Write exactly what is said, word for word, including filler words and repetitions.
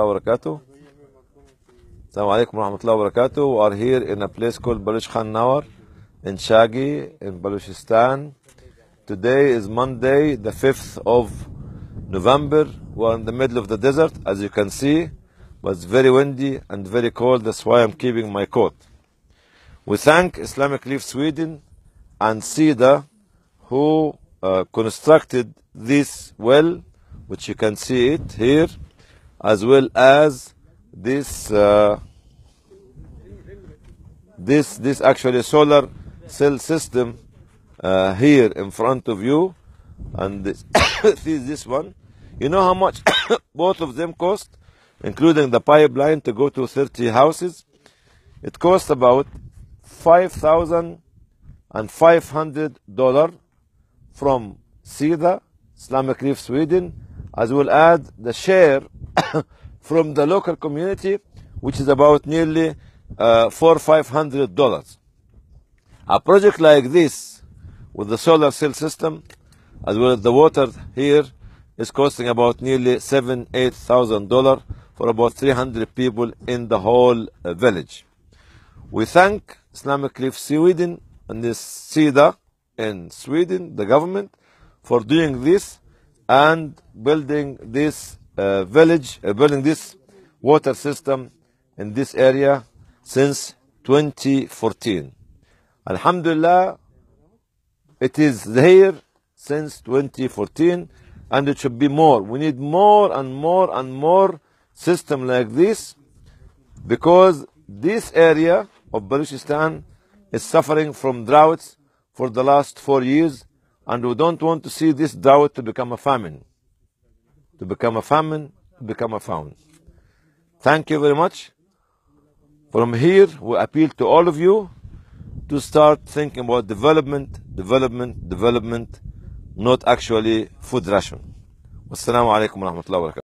wabarakatuh. Assalamu alaikum warahmatullahi wabarakatuh. We are here in a place called Baluch Khan Nawar in Shagi in Baluchistan. Today is Monday, the fifth of November. We are in the middle of the desert, as you can see, but it's very windy and very cold. That's why I'm keeping my coat. We thank Islamic Relief Sweden and SIDA who uh, constructed this well, which you can see it here, as well as this uh, this this actually solar cell system uh, here in front of you, and this is this one. You know how much both of them cost, including the pipeline to go to thirty houses? It costs about five thousand and five hundred dollars from SIDA, Islamic Relief Sweden, as well as the share from the local community, which is about nearly uh, four five hundred dollars. A project like this, with the solar cell system, as well as the water here, is costing about nearly seven eight thousand dollars for about three hundred people in the whole uh, village. We thank Islamic Relief Sweden and this SIDA in Sweden, the government, for doing this and building this uh, village, uh, building this water system in this area since twenty fourteen. Alhamdulillah, it is here since twenty fourteen, and it should be more. We need more and more and more system like this, because this area of Baluchistan is suffering from droughts for the last four years, and we don't want to see this drought to become a famine. To become a famine, to become a famine. Thank you very much. From here, we appeal to all of you to start thinking about development, development, development, not actually food ration. Wassalamu alaikum warahmatullahi wabarakatuh.